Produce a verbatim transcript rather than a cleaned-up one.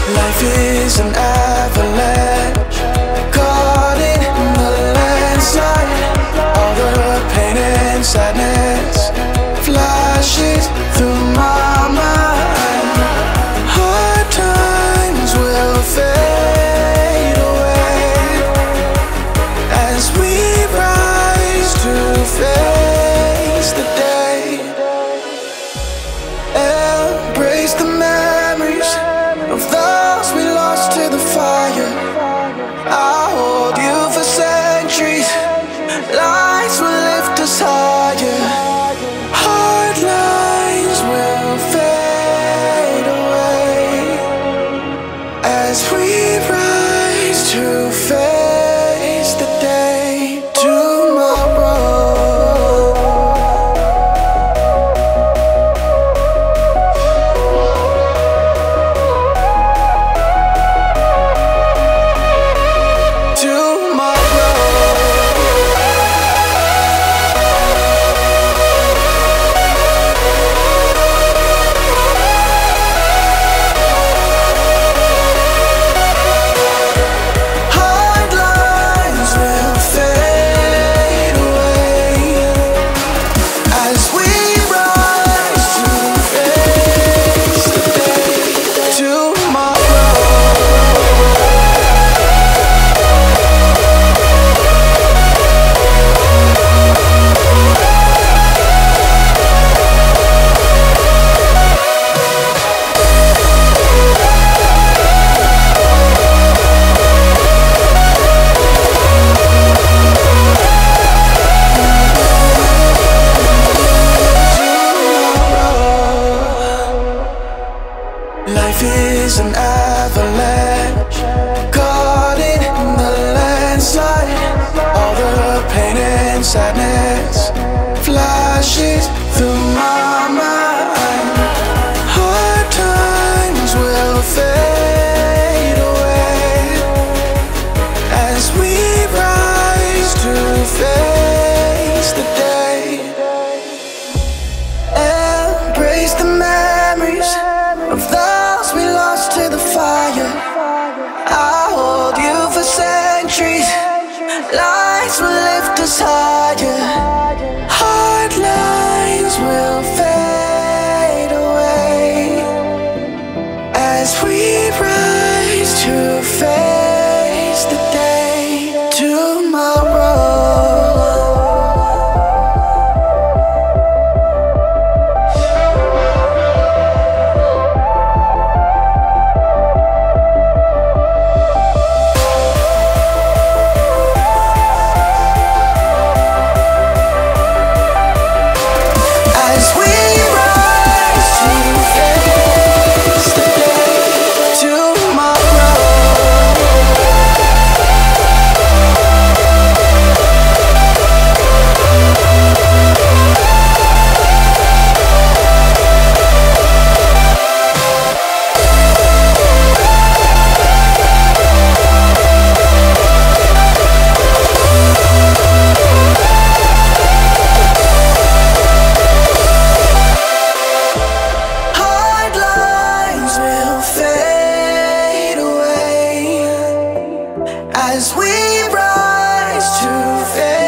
Life is an avalanche, caught in the landslide. All the pain and sadness flashes through my mind. Hard times will fade away as we rise to face the day. Embrace the memories of those we lost to the fire. I'll hold you for centuries. Lights will lift us higher. Hard lines will fade away as we rise to face the day. Tomorrow, life is an avalanche, caught in the landslide. All the pain and sadness flashes through my mind. Hard times will fade away as we rise to face the day. Embrace the memories of those we lost to the fire. I'll hold you for centuries. Lights will lift us higher. Hard lines will fade away as we rise to face the day. Tomorrow, as we rise to face